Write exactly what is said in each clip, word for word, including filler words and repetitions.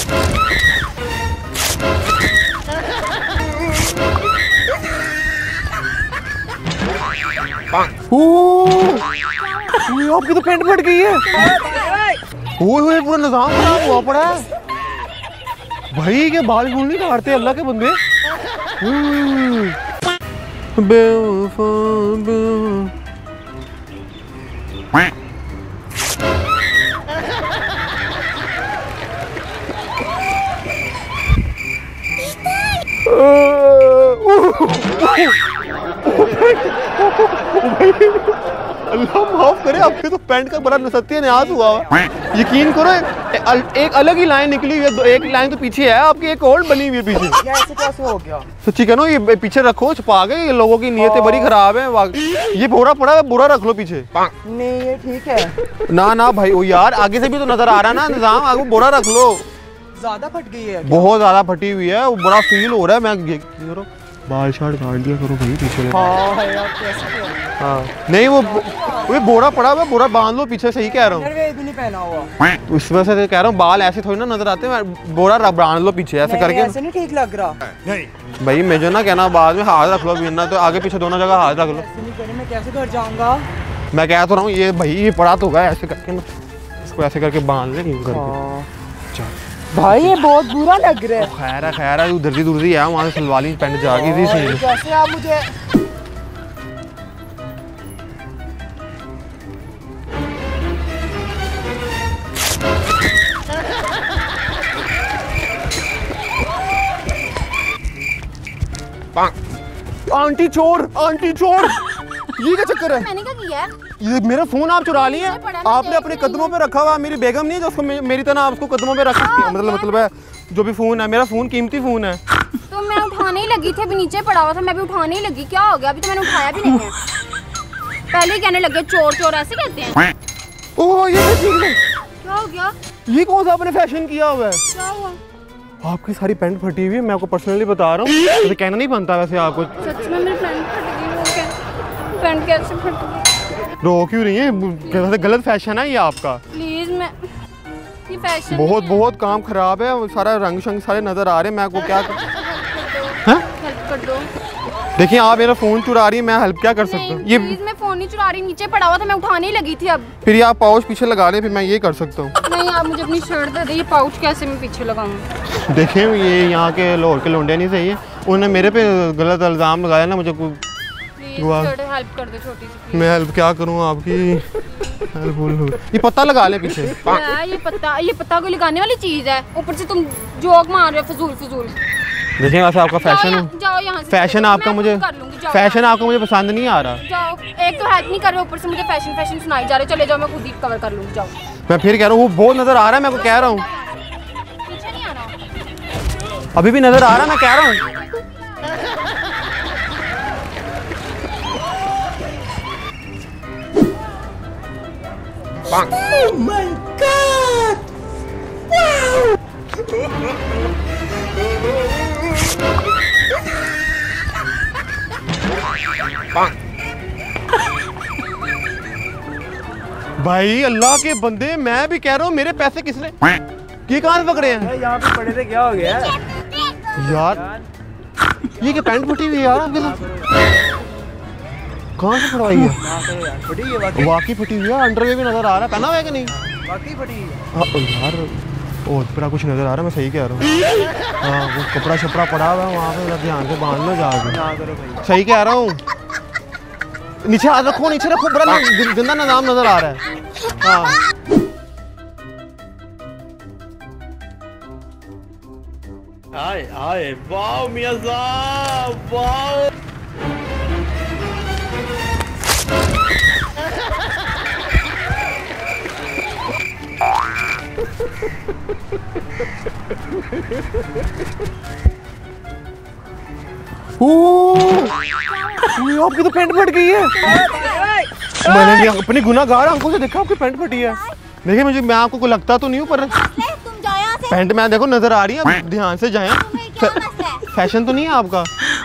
आपकी तो पैंट फट गई है। ओए पूरा निजाम खराब हुआ पड़ा है भाई के बाल बूल नहीं काटते अल्लाह के बंदे। बेवफा अल्लाह माफ करे, आपके तो पैंट का बड़ा सत्यानाश हुआ। यकीन करो एक अलग ही लाइन निकली हुई है, एक लाइन तो पीछे है आपकी, एक और बनी हुई है पीछे। ऐसे कैसे हो गया? सच्ची कहो ये पीछे रखो, छुपा गए, ये लोगों की नीयतें बड़ी खराब है। ये बोरा पड़ा है, बोरा रख लो पीछे। नहीं ये ठीक है। ना ना भाई वो यार आगे से भी तो नजर आ रहा है ना निजाम, आगे बोरा रख लो। ज्यादा फट गई है? बहुत ज्यादा फटी हुई है, वो बड़ा फील हो रहा है। मैं बाल शार्ट काट दिया करो भाई पीछे। हाँ यार कैसे? हाँ नहीं वो वो बोरा पड़ा हुआ, बोरा बांध लो पीछे। सही कह रहा हूँ, भी नहीं पहना हुआ उस वजह से कह रहा हूँ बाल ऐसे थोड़ी ना नजर आते हैं, बोरा बांध लो पीछे ऐसे करके। ऐसे नहीं ठीक लग रहा। नहीं भाई मुझे ना कहना, बाद में हाथ रख लो, बिना तो आगे पीछे दोनों जगह हाथ रख लो। मैं कैसे घर जाऊंगा? मैं कह तो रहा हूँ ये भाई ये पड़ा तो होगा, ऐसे करके ना इसको ऐसे करके बांध ले भाई। ये बहुत बुरा लग रहा है। खैर है खैर है, उधर दूर है वहाँ से सलवाली पैंट जागी थी। कैसे आप मुझे आंटी चोर, आंटी चोर, ये क्या चक्कर है? मैंने क्या किया है? ये मेरा फोन आप चुरा लिए, आपने अपने कदमों पे रखा हुआ। मेरी बेगम नहीं है जो उसको मेरी तरह आप उसको कदमों पे रख सकती है। मतलब मतलब है जो भी फोन है, मेरा फोन कीमती फोन है। तो मैं उठाने ही लगी थी, अभी नीचे पड़ा हुआ था, मैं भी उठाने ही लगी। क्या हो गया? अभी तो मैंने उठाया भी नहीं है। पहले ही कहने लगे चोर चोर, ऐसे कहते हैं। ओह ये क्या हो गया? ये कौन सा आपने फैशन किया हुआ है? क्या हुआ? आपकी सारी पैंट फटी हुई है, मैं आपको पर्सनली बता रहा हूँ। तो कहना नहीं बनता वैसे आपको। सच में मेरी पैंट फट गई। पैंट कैसे फट गई? रो क्यों रही है? गलत फैशन है ये आपका। प्लीज मैं ये फैशन बहुत बहुत काम खराब है, सारा रंग शंग सारे नजर आ रहे हैं। मैं आपको क्या कर... हेल्प कर दो। देखिए आप मेरा फोन चुरा रही है, मैं हेल्प क्या कर सकता हूँ? ये प्लीज मैं फोन नहीं चुरा रही, नीचे पड़ा हुआ था, मैं उठाने ही लगी थी। अब फिर ये आप पाउच पीछे लगा ले, फिर मैं ये कर सकता हूँ। नहीं आप मुझे अपनी शर्ट दे दे, ये पाउच कैसे मैं पीछे लगाऊं? देखें ये यहाँ के लाहौर के लौंडे नहीं सही है, उन्होंने मेरे पे गलत इल्जाम लगाया ना मुझे। कोई हेल्प कर दो छोटी सी। मैं हेल्प क्या करूँ आपकी? ये पत्ता लगा ले पीछे। ये पत्ता ये पत्ता कोई लगाने वाली चीज है? ऊपर से तुम जोक मार रहे हो फजूल फजूल। देखिए वैसे आपका फैशन जाओ यहाँ से। फैशन आपका मुझे फैशन आपका मुझे पसंद नहीं आ रहा। जाओ, एक तो हेल्प नहीं कर रहे, ऊपर से मुझे फैशन फैशन सुनाई जा रहे। चले जाओ, मैं खुद ही कवर कर लूँगी। जाओ। मैं फिर कह रहा हूँ वो बहुत नजर आ रहा है, मैं आपको कह रहा हूँ। पीछे नहीं आना। अभी भी नजर आ रहा है, मैं कह रहा हूँ। Oh my God! Wow! भाई अल्लाह के बंदे, मैं भी कह रहा हूँ मेरे पैसे किसने ये कहाँ से पकड़े हैं? यहाँ पे पड़े थे, क्या हो गया यार? ये क्या पैंट फटी हुई है यार आपके साथ? कहाँ से फटवाई है? फटी है वाकई फटी हुई है। अंडरवेयर भी नजर आ रहा है, पहना हुआ है कि नहीं? वाकई फटी है। हाँ यार ओह पूरा कुछ नजर आ रहा है, मैं सही कह रहा हूँ। हाँ वो कपड़ा शपड़ा पड़ा हुआ है वहाँ पे, ध्यान से बांध लो जाके। सही कह रहा हूँ। नीचे हाथ रखो, नीचे रखो, बड़ा गंदा निजाम नजर आ रहा है। हाँ आए आए वाओ मियां साहब वाओ। आपकी तो पैंट फट गई है। मैंने अपनी गुनाहगार आंखों से देखा आपकी पैंट फटी है। देखिए मुझे, मैं आपको कोई लगता तो नहीं हूँ पर पैंट में देखो नजर आ रही है, ध्यान से जाए। फैशन तो नहीं है आपका?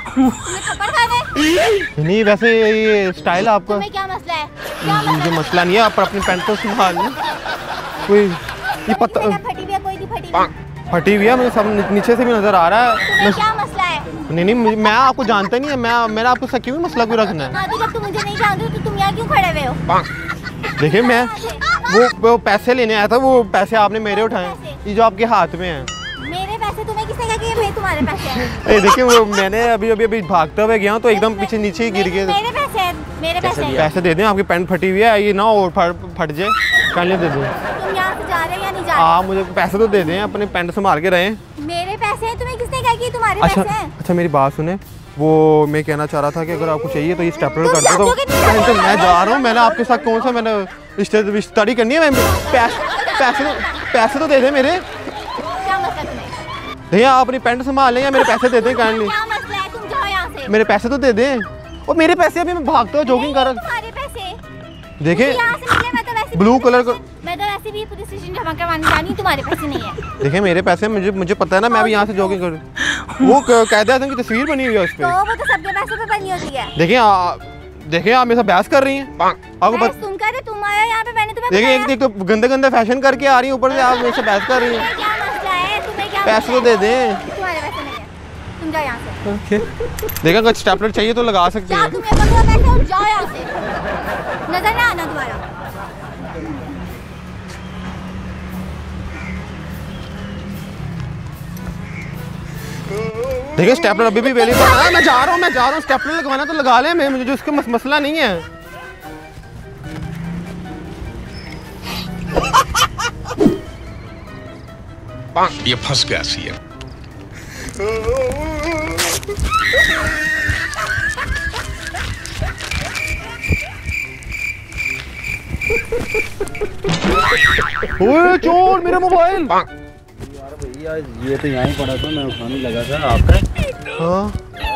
नहीं वैसे ये स्टाइल आपका। क्या मसला है? मुझे मसला नहीं है, आप अपनी पैंट को संभाल लें। कोई ये पता फटी भी है, कोई नहीं फटी। फटी हुई है, मुझे सब नीचे से भी नजर आ रहा है। तुम्हें क्या मसला है? नहीं नहीं मुझे- मैं आपको जानता नहीं है, मैं मेरा आपको सा क्यों मसला क्यों रखना है? हाँ तो जब तुम मुझे नहीं जानते हो तो तुम यहाँ क्यों खड़े हुए हो? देखिए मैं वो, वो पैसे लेने आया था, वो पैसे आपने मेरे उठाए, ये जो आपके हाथ में है। मेरे पैसे तुम्हें किसने कहा कि ये भाई तुम्हारे पैसे हैं? ए देखिए वो मैंने अभी अभी अभी भागते हुए गया तो एकदम पीछे नीचे ही गिर गए। मेरे पैसे हैं, मेरे पैसे हैं। पैसे दे दें, आपकी पैंट फटी हुई है, ये ना और फट फट जाए, पहले दे दें। तुम यहाँ से जा रहे हो या नहीं जा रहे? हाँ मुझे पैसे तो दे दें, अपने पैंट संभाल के रहें। मेरे पैसे हैं, तुम्हें किसने कहा कि तुम्हारे अच्छा पैसे हैं? अच्छा मेरी बात सुने, वो मैं कहना चाह रहा था कि अगर आपको चाहिए तो ये स्टेपलर तुम कर दो। जाओगे नहीं तो जाओगे? मैं जा रहा हूँ, मैंने आपके साथ कौन सा मैंने रिश्तेदारी करनी है, मैं पैसे पैसे तो पैसे तो दे दें मेरे। क्या मसला तुम्हें? भैया आप अपनी पैंट संभाल लें या मेरे पैसे दे दें काइंडली। क्या मसला है? तुम जाओ यहाँ से। मेरे पैसे तो दे दें। और मेरे पैसे अभी मैं भागता हूँ जॉगिंग कर रहा तुम्हारे पैसे देखें यहाँ से मिले, मैं तो वैसे ब्लू कलर का। मैं तो वैसे भी पुलिस स्टेशन जमा करवाने जानी हूँ, तुम्हारे पैसे नहीं है। देखिए मेरे पैसे मुझे मुझे पता है ना, मैं भी यहाँ से जॉगिंग करूँ। वो कायदे आज़म की तस्वीर बनी हुई है उस तो पर। वो तो सबके पैसों पे बनी होती है। देखिए आ- देखिए आप मेरे साथ बहस कर रही हैं, आपको बहस पता। तुम कर रहे, तुम आया यहाँ पे, मैंने तुम्हें देखिए एक बताया। एक तो गंदे गंदे फैशन करके आ रही हैं, ऊपर से आप मेरे से बहस कर रही हैं। तुम्हें क्या मसला है? तुम्हें क्या पैसे तो मसला दे है? दें। तुम्हारे पैसे नहीं है, तुम जाओ यहाँ से। देखा अगर स्टेपलर चाहिए तो लगा सकते क्या हैं। तुम्हें पता पैसे और जाओ यहाँ से, नजर ना आना दोबारा। देखिए स्टेपलर अभी भी अवेलेबल है, मैं जा रहा हूँ मैं जा रहा हूँ स्टेपलर लगवाना तो लगा लें, मैं मुझे उसका मस, मसला नहीं है। ये फंस गया सी है। ओए चोर मेरा मोबाइल। यार भैया ये तो यहाँ ही पड़ा था, मैं उठाने लगा था आपका। हाँ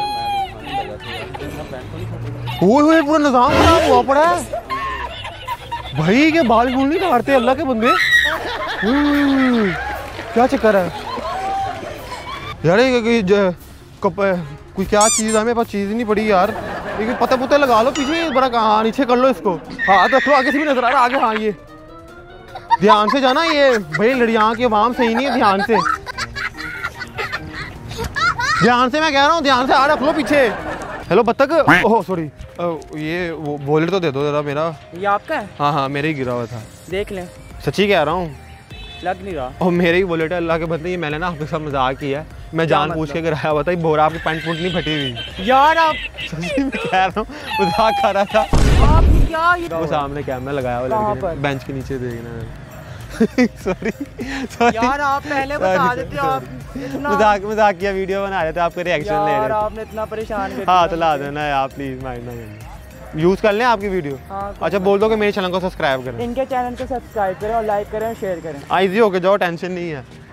ओए ओए पूरा निजाम खराब हुआ पड़ा है भाई, के बाल बूल नहीं काटते अल्लाह के बंदे। ओए, क्या चक्कर है यार, ये कोई ज- कप कोई क्या चीज़ है, मेरे पास चीज़ ही नहीं पड़ी यार। ये पता पुता लगा लो पीछे, बड़ा कहाँ नीचे कर लो इसको, हाथ रख लो, आगे से भी नजर आ रहा है आगे। हाँ ये ध्यान से जाना, ये भाई लड़ियाँ की आवाम सही नहीं है, ध्यान से ध्यान से मैं कह रहा हूँ, ध्यान से आ रख लो पीछे। हेलो बत्तख, ओह सॉरी, ये वो वॉलेट तो दे दो जरा मेरा। ये आपका है? हाँ हाँ मेरे ही गिरा हुआ था, देख लें, सच्ची कह रहा हूँ। लग नहीं रहा। और मेरे ही वॉलेट है अल्लाह के बंदे, ये मैंने ना आपके साथ मजाक किया है, मैं जान पूछ के कराया हुआ था। ये बोरा आपकी पैंट पुंट नहीं फटी हुई यार आप सच्ची में कह रहा हूँ, मजाक कर रहा था। आप क्या ये वो सामने कैमरा लगाया हुआ कहाँ लड़के पर? ने, बेंच के नीचे देखना। सॉरी सॉरी यार आप पहले बता देते हो, आप इतना मजाक मजाक किया, वीडियो बना रहे थे, आपके रिएक्शन ले यार रहे थे। आपने इतना परेशान कर हाँ दिया तो ला मुझे। देना यार प्लीज, माइंड ना करना। यूज़ कर लें आपकी वीडियो। हाँ, अच्छा बोल दो कि मेरे चैनल को सब्सक्राइब करें। इनके चैनल को सब्सक्राइब करें और लाइक करें और शेयर करें। हाँ इजी हो के जाओ, टेंशन नहीं है।